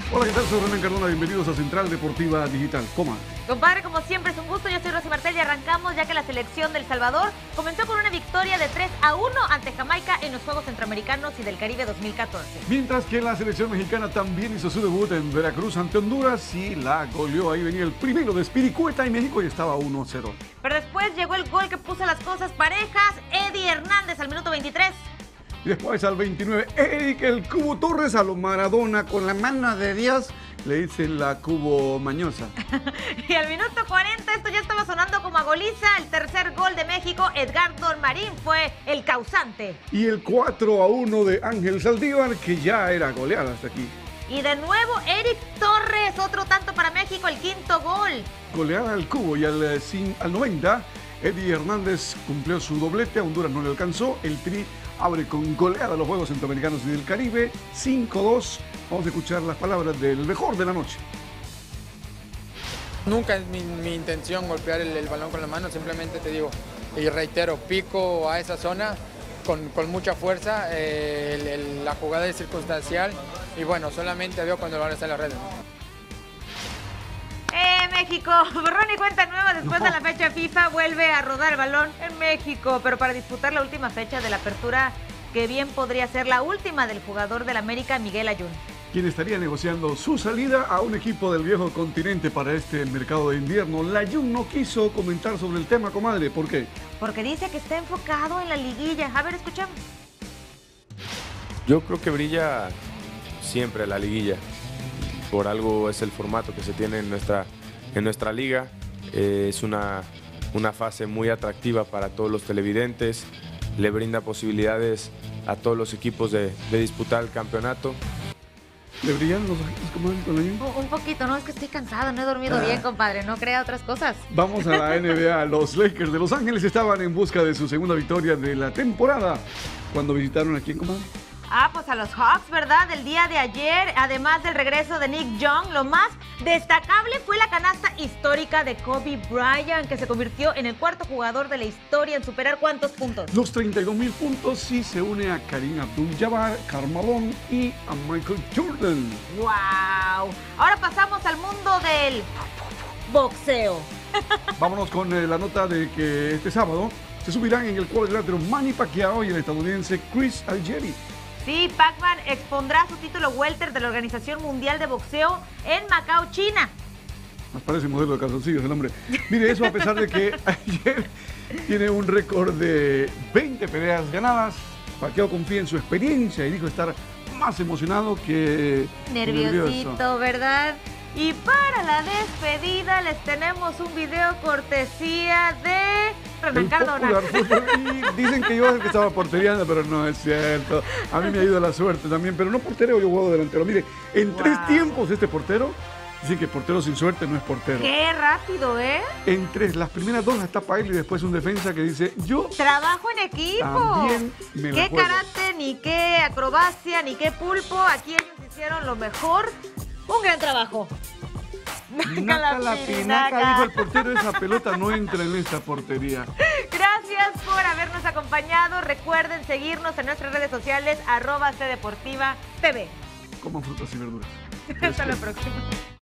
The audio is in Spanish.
Hola, ¿qué tal? Soy Renan Cardona, bienvenidos a Central Deportiva Digital. Coma. Compadre, como siempre es un gusto, yo soy Rosy Martel y arrancamos ya que la selección de El Salvador comenzó con una victoria de 3-1 ante Jamaica en los Juegos Centroamericanos y del Caribe 2014. Mientras que la selección mexicana también hizo su debut en Veracruz ante Honduras y la goleó. Ahí venía el primero de Spiricueta y México y estaba 1-0. Pero después llegó el gol que puso las cosas parejas, Eddie Hernández al minuto 23. Y después al 29, Eric el Cubo Torres a lo Maradona con la mano de Dios. Le dicen la Cubo Mañosa. Y al minuto 40, esto ya estaba sonando como a goliza. El tercer gol de México, Edgardo Marín, fue el causante. Y el 4-1 de Ángel Saldívar, que ya era goleada hasta aquí. Y de nuevo, Eric Torres, otro tanto para México, el quinto gol. Goleada al Cubo y al 90, Eddie Hernández cumplió su doblete. A Honduras no le alcanzó. El Tri abre con goleada los Juegos Centroamericanos y del Caribe, 5-2. Vamos a escuchar las palabras del mejor de la noche. Nunca es mi intención golpear el balón con la mano, simplemente te digo y reitero, pico a esa zona con mucha fuerza, la jugada es circunstancial y bueno, solamente veo cuando el balón está en la red. México, borrón y cuenta nueva después de la fecha FIFA, vuelve a rodar el balón en México, pero para disputar la última fecha de la apertura, que bien podría ser la última del jugador del América, Miguel Ayun, quien estaría negociando su salida a un equipo del viejo continente para este mercado de invierno. Layún no quiso comentar sobre el tema, comadre. ¿Por qué? Porque dice que está enfocado en la liguilla. A ver, escuchamos. Yo creo que brilla siempre la liguilla. Por algo es el formato que se tiene en nuestra liga. Es una fase muy atractiva para todos los televidentes. Le brinda posibilidades a todos los equipos de disputar el campeonato. ¿Le brillan los ojitos, comadre, con Layún? Un poquito, no, es que estoy cansada, no he dormido bien, compadre, no crea otras cosas. Vamos a la NBA. Los Lakers de Los Ángeles estaban en busca de su segunda victoria de la temporada cuando visitaron a quién, comadre. Pues a los Hawks, ¿verdad? Del día de ayer, además del regreso de Nick Young, lo más destacable fue la canasta histórica de Kobe Bryant, que se convirtió en el cuarto jugador de la historia en superar ¿cuántos puntos? Los 32,000 puntos y se une a Kareem Abdul-Jabbar, Karl Malone y a Michael Jordan. ¡Wow! Ahora pasamos al mundo del boxeo. Vámonos con la nota de que este sábado se subirán en el cuadrilátero Manny Pacquiao y el estadounidense Chris Algieri. Sí, Pacman expondrá su título welter de la Organización Mundial de Boxeo en Macao, China. Nos parece modelo de calzoncillos el hombre. Mire, eso a pesar de que ayer tiene un récord de 20 peleas ganadas. Pacquiao confía en su experiencia y dijo estar más emocionado que nerviosito, nervioso. ¿Verdad? Y para la despedida les tenemos un video cortesía de Renan Cardona. Y dicen que yo es el que estaba portereando, pero no es cierto. A mí me ha ido la suerte también, pero no portereo, yo juego delantero. Mire, en 3 tiempos este portero, dicen que portero sin suerte no es portero. ¡Qué rápido, eh! En 3, las primeras 2 las tapa él y después un defensa que dice, yo trabajo en equipo. También me la qué juego. Karate, ni qué acrobacia, ni qué pulpo. Aquí ellos hicieron lo mejor. Un gran trabajo. Naca la pinaca, dijo el portero, esa pelota no entra en esta portería. Gracias por habernos acompañado. Recuerden seguirnos en nuestras redes sociales, @cdeportiva.tv. Coman frutas y verduras. Hasta la próxima.